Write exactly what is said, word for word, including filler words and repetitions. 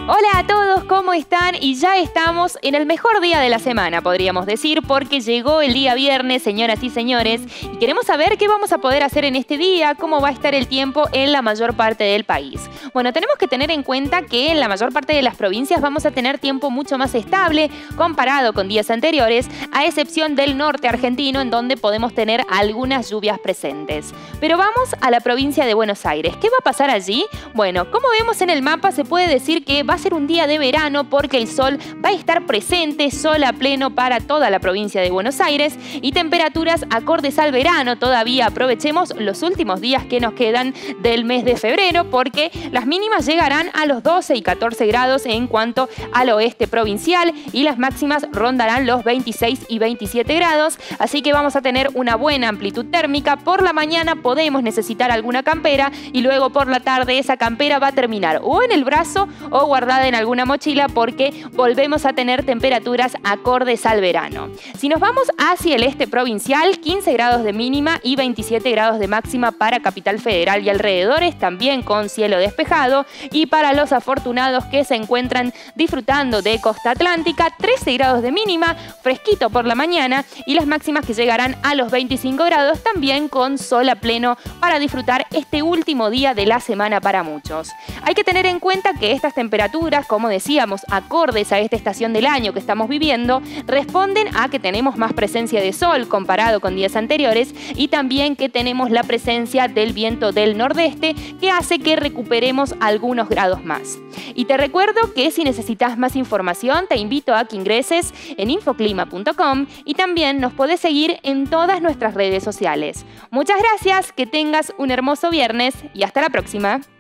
Hola a todos, ¿cómo están? Y ya estamos en el mejor día de la semana, podríamos decir, porque llegó el día viernes, señoras y señores, y queremos saber qué vamos a poder hacer en este día, cómo va a estar el tiempo en la mayor parte del país. Bueno, tenemos que tener en cuenta que en la mayor parte de las provincias vamos a tener tiempo mucho más estable comparado con días anteriores, a excepción del norte argentino, en donde podemos tener algunas lluvias presentes. Pero vamos a la provincia de Buenos Aires. ¿Qué va a pasar allí? Bueno, como vemos en el mapa, se puede decir que va a ser un día de verano porque el sol va a estar presente, sol a pleno para toda la provincia de Buenos Aires y temperaturas acordes al verano. Todavía aprovechemos los últimos días que nos quedan del mes de febrero porque las mínimas llegarán a los doce y catorce grados en cuanto al oeste provincial y las máximas rondarán los veintiséis y veintisiete grados, así que vamos a tener una buena amplitud térmica. Por la mañana podemos necesitar alguna campera y luego por la tarde esa campera va a terminar o en el brazo o guardada en alguna mochila porque volvemos a tener temperaturas acordes al verano. Si nos vamos hacia el este provincial, quince grados de mínima y veintisiete grados de máxima para Capital Federal y alrededores, también con cielo despejado, y para los afortunados que se encuentran disfrutando de costa atlántica, trece grados de mínima, fresquito por la mañana y las máximas que llegarán a los veinticinco grados, también con sol a pleno para disfrutar este último día de la semana para muchos. Hay que tener en cuenta que estas temperaturas, como decíamos, acordes a esta estación del año que estamos viviendo, responden a que tenemos más presencia de sol comparado con días anteriores y también que tenemos la presencia del viento del nordeste que hace que recuperemos algunos grados más. Y te recuerdo que si necesitas más información te invito a que ingreses en infoclima punto com y también nos podés seguir en todas nuestras redes sociales. Muchas gracias, que tengas un hermoso viernes y hasta la próxima.